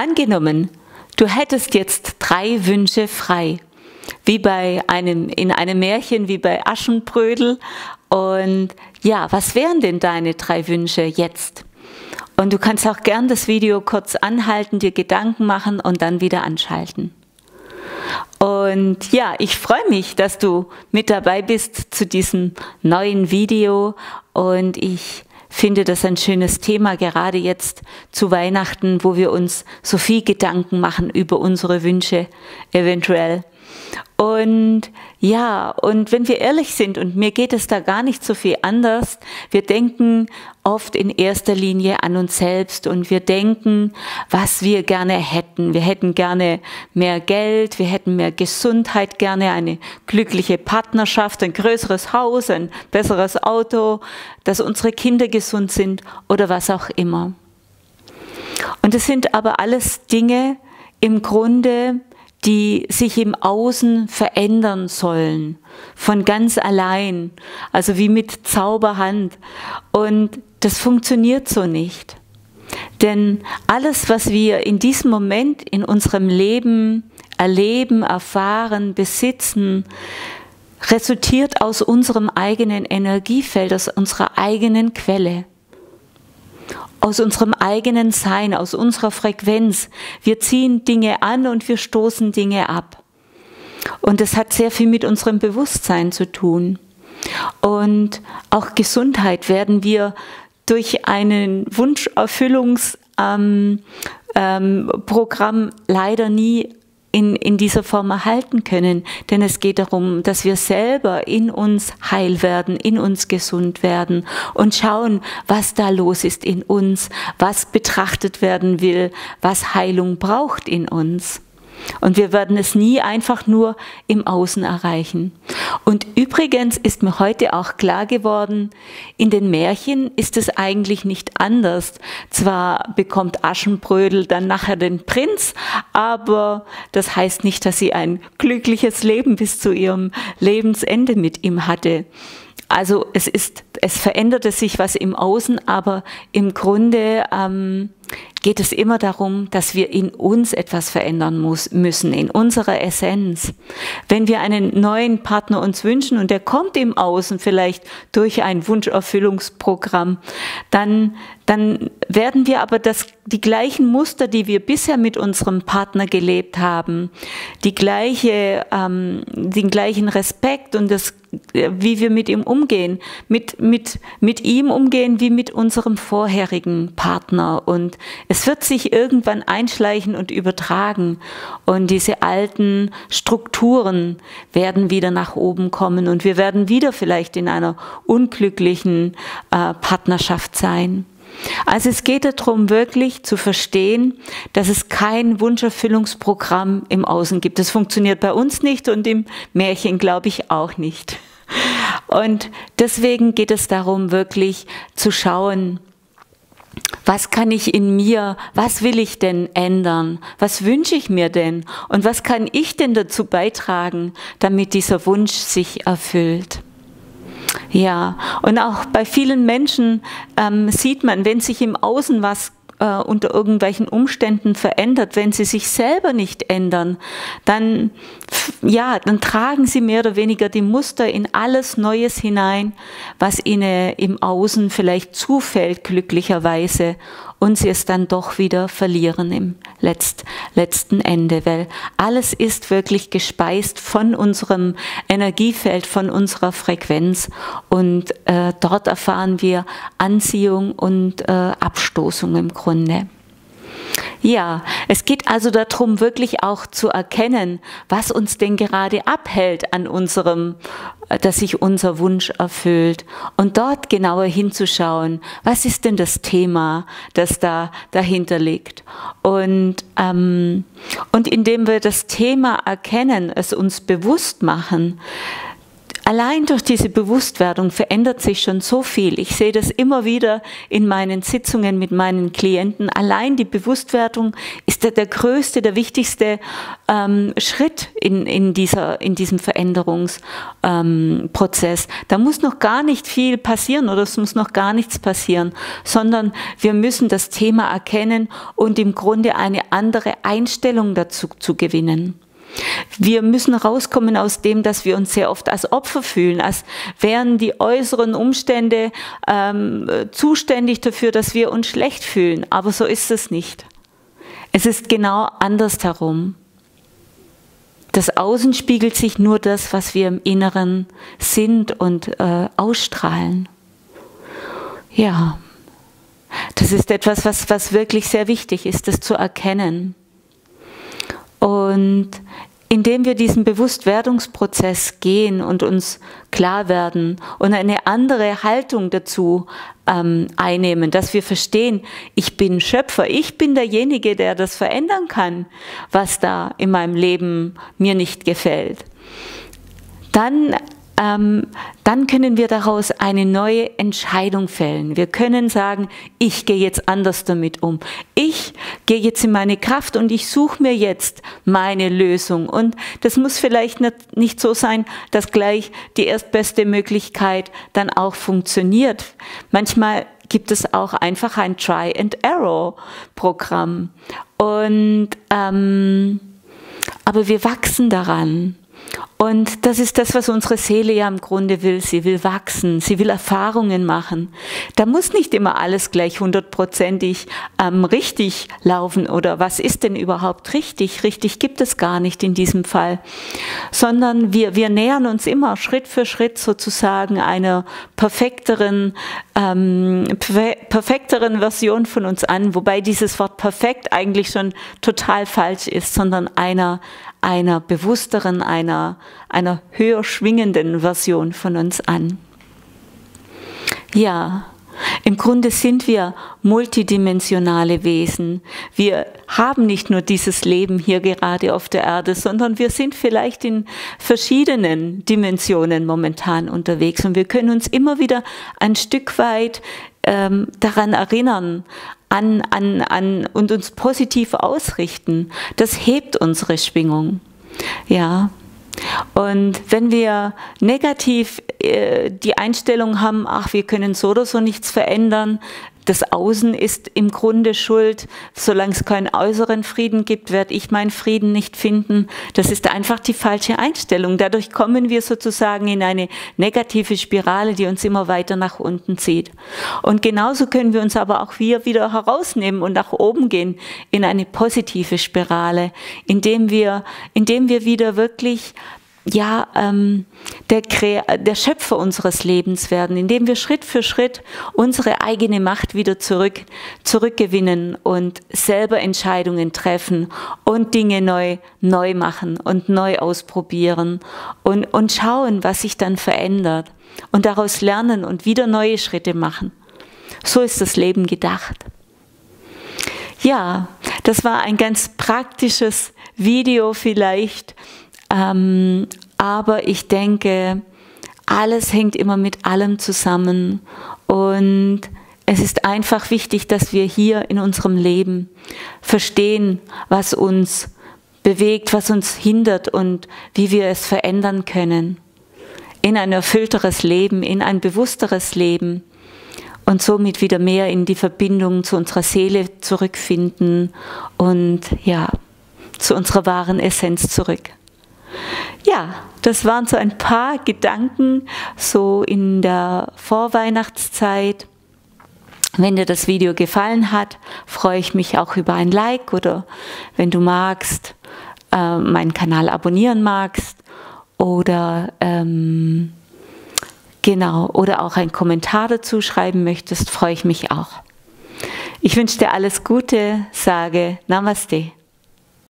Angenommen, du hättest jetzt 3 Wünsche frei, wie in einem Märchen, wie bei Aschenbrödel. Und ja, was wären denn deine 3 Wünsche jetzt? Und du kannst auch gern das Video kurz anhalten, dir Gedanken machen und dann wieder anschalten. Und ja, ich freue mich, dass du mit dabei bist zu diesem neuen Video, und ich finde das ein schönes Thema, gerade jetzt zu Weihnachten, wo wir uns so viel Gedanken machen über unsere Wünsche eventuell. Und ja, und wenn wir ehrlich sind, und mir geht es da gar nicht so viel anders, wir denken oft in erster Linie an uns selbst und wir denken, was wir gerne hätten. Wir hätten gerne mehr Geld, wir hätten mehr Gesundheit, gerne eine glückliche Partnerschaft, ein größeres Haus, ein besseres Auto, dass unsere Kinder gesund sind oder was auch immer. Und es sind aber alles Dinge im Grunde, die sich im Außen verändern sollen, von ganz allein, also wie mit Zauberhand. Und das funktioniert so nicht. Denn alles, was wir in diesem Moment in unserem Leben erleben, erfahren, besitzen, resultiert aus unserem eigenen Energiefeld, aus unserer eigenen Quelle. Aus unserem eigenen Sein, aus unserer Frequenz. Wir ziehen Dinge an und wir stoßen Dinge ab. Und das hat sehr viel mit unserem Bewusstsein zu tun. Und auch Gesundheit werden wir durch einen Wunscherfüllungsprogramm leider nie in dieser Form erhalten können, denn es geht darum, dass wir selber in uns heil werden, in uns gesund werden und schauen, was da los ist in uns, was betrachtet werden will, was Heilung braucht in uns. Und wir werden es nie einfach nur im Außen erreichen. Und übrigens ist mir heute auch klar geworden, in den Märchen ist es eigentlich nicht anders. Zwar bekommt Aschenbrödel dann nachher den Prinz, aber das heißt nicht, dass sie ein glückliches Leben bis zu ihrem Lebensende mit ihm hatte. Also es veränderte sich was im Außen, aber im Grunde geht es immer darum, dass wir in uns etwas verändern müssen, in unserer Essenz. Wenn wir einen neuen Partner uns wünschen und der kommt im Außen vielleicht durch ein Wunscherfüllungsprogramm, dann werden wir aber die gleichen Muster, die wir bisher mit unserem Partner gelebt haben, den gleichen Respekt und wie wir mit ihm umgehen, mit ihm umgehen wie mit unserem vorherigen Partner. Und es wird sich irgendwann einschleichen und übertragen. Und diese alten Strukturen werden wieder nach oben kommen und wir werden wieder vielleicht in einer unglücklichen Partnerschaft sein. Also es geht darum, wirklich zu verstehen, dass es kein Wunscherfüllungsprogramm im Außen gibt. Das funktioniert bei uns nicht und im Märchen, glaube ich, auch nicht. Und deswegen geht es darum, wirklich zu schauen, was kann ich in mir, was will ich denn ändern, was wünsche ich mir denn und was kann ich denn dazu beitragen, damit dieser Wunsch sich erfüllt. Ja, und auch bei vielen Menschen sieht man, wenn sich im Außen was unter irgendwelchen Umständen verändert, wenn sie sich selber nicht ändern, dann tragen sie mehr oder weniger die Muster in alles Neues hinein, was ihnen im Außen vielleicht zufällt, glücklicherweise, und sie es dann doch wieder verlieren im letzten Ende, weil alles ist wirklich gespeist von unserem Energiefeld, von unserer Frequenz, und dort erfahren wir Anziehung und Abstoßung im Grunde. Ja, es geht also darum, wirklich auch zu erkennen, was uns denn gerade abhält an dass sich unser Wunsch erfüllt, und dort genauer hinzuschauen, was ist denn das Thema, das dahinter liegt. Und indem wir das Thema erkennen, es uns bewusst machen, allein durch diese Bewusstwerdung verändert sich schon so viel. Ich sehe das immer wieder in meinen Sitzungen mit meinen Klienten. Allein die Bewusstwerdung ist der größte, der wichtigste Schritt in diesem Veränderungsprozess. Da muss noch gar nicht viel passieren oder es muss noch gar nichts passieren, sondern wir müssen das Thema erkennen und im Grunde eine andere Einstellung dazu zu gewinnen. Wir müssen rauskommen aus dem, dass wir uns sehr oft als Opfer fühlen, als wären die äußeren Umstände zuständig dafür, dass wir uns schlecht fühlen. Aber so ist es nicht. Es ist genau andersherum. Das Außen spiegelt sich nur das, was wir im Inneren sind und ausstrahlen. Ja, das ist etwas, was wirklich sehr wichtig ist, das zu erkennen. Und indem wir diesen Bewusstwerdungsprozess gehen und uns klar werden und eine andere Haltung dazu einnehmen, dass wir verstehen, ich bin Schöpfer, ich bin derjenige, der das verändern kann, was da in meinem Leben mir nicht gefällt, dann können wir daraus eine neue Entscheidung fällen. Wir können sagen, ich gehe jetzt anders damit um. Ich gehe jetzt in meine Kraft und ich suche mir jetzt meine Lösung. Und das muss vielleicht nicht so sein, dass gleich die erstbeste Möglichkeit dann auch funktioniert. Manchmal gibt es auch einfach ein Try-and-Error-Programm. Und aber wir wachsen daran. Und das ist das, was unsere Seele ja im Grunde will. Sie will wachsen, sie will Erfahrungen machen. Da muss nicht immer alles gleich 100%ig richtig laufen oder was ist denn überhaupt richtig? Richtig gibt es gar nicht in diesem Fall, sondern wir nähern uns immer Schritt für Schritt sozusagen einer perfekteren Version von uns an, wobei dieses Wort perfekt eigentlich schon total falsch ist, sondern einer bewussteren, einer höher schwingenden Version von uns an. Ja, im Grunde sind wir multidimensionale Wesen. Wir haben nicht nur dieses Leben hier gerade auf der Erde, sondern wir sind vielleicht in verschiedenen Dimensionen momentan unterwegs und wir können uns immer wieder ein Stück weit daran erinnern, und uns positiv ausrichten. Das hebt unsere Schwingung. Ja. Und wenn wir negativ die Einstellung haben, ach, wir können so oder so nichts verändern, das Außen ist im Grunde schuld, solange es keinen äußeren Frieden gibt, werde ich meinen Frieden nicht finden. Das ist einfach die falsche Einstellung. Dadurch kommen wir sozusagen in eine negative Spirale, die uns immer weiter nach unten zieht. Und genauso können wir uns aber auch wieder herausnehmen und nach oben gehen in eine positive Spirale, indem wir wieder wirklich der Schöpfer unseres Lebens werden, indem wir Schritt für Schritt unsere eigene Macht wieder zurückgewinnen und selber Entscheidungen treffen und Dinge neu machen und neu ausprobieren und schauen, was sich dann verändert und daraus lernen und wieder neue Schritte machen. So ist das Leben gedacht. Ja, das war ein ganz praktisches Video vielleicht, aber ich denke, alles hängt immer mit allem zusammen und es ist einfach wichtig, dass wir hier in unserem Leben verstehen, was uns bewegt, was uns hindert und wie wir es verändern können. In ein erfüllteres Leben, in ein bewussteres Leben und somit wieder mehr in die Verbindung zu unserer Seele zurückfinden und ja, zu unserer wahren Essenz zurück. Ja, das waren so ein paar Gedanken so in der Vorweihnachtszeit. Wenn dir das Video gefallen hat, freue ich mich auch über ein Like oder wenn du magst, meinen Kanal abonnieren magst oder oder auch einen Kommentar dazu schreiben möchtest, freue ich mich auch. Ich wünsche dir alles Gute, sage Namaste.